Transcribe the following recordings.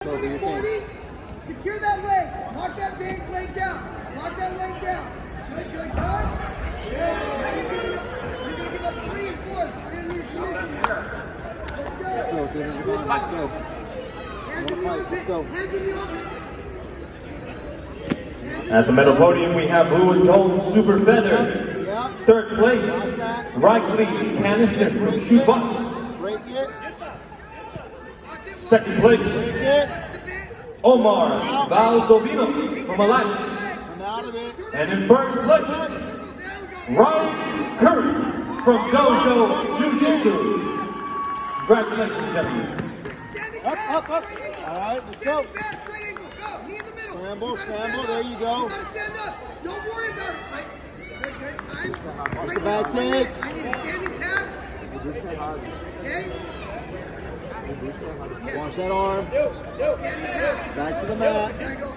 40. Secure that leg. Lock that leg down. Lock that leg down. Good, good, good. Yeah. You're going to give up 3 and 4, so we're going to need a submission. Let's go. Good ball. Hands in the open. Hands in the open. At the medal podium, we have Blue and Gold Super Feather. Third place, Riley Canister from Sjjif. Second place, Omar Valdovinos from Alliance. And in first place, Ryan Curry from Dojo Jiu-Jitsu. Congratulations, gentlemen. Up, up, up. All right, let's go. Scramble, scramble, there you go. Don't worry about it. Watch the back take. I need a standing pass. Okay? Watch that arm. Back to the mat.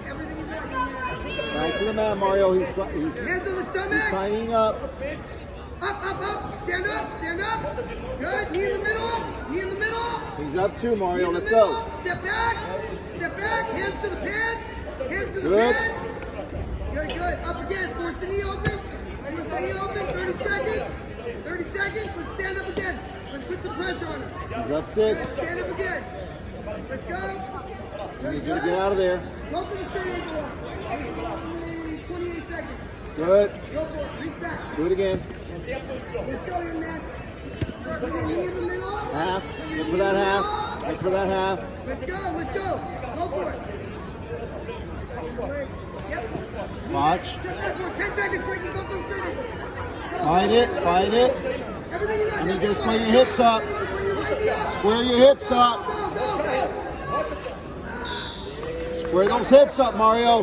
Back to the mat, Mario. He's Hands on the stomach. tightening up. Up, up, up. Stand up, stand up. Good. Knee in the middle. Knee in the middle. He's up too, Mario. Let's go. go. Step back. Step back. Hands to the pants. Hands to the Good. pants. Good, good. Up again. Force the knee open. Force the knee open. 30 seconds. 30 seconds. Let's stand up again. Let's put some pressure on him. He's up 6. Good. Stand up again. Let's go. You need to get out of there. Go for the straight ankle one. 28 seconds. Good. Go for it. Reach back. Do it again. Let's go, young man. Start with your knee in the middle. Half. Look for that half. Look for that half. Let's go, let's go. Go for it. Yep. Watch. Sit there for 10 seconds before you go for the straight ankle. Find it. Find it. Everything you got. And then just square your hips up. Square your hips up. Square those hips up, Mario.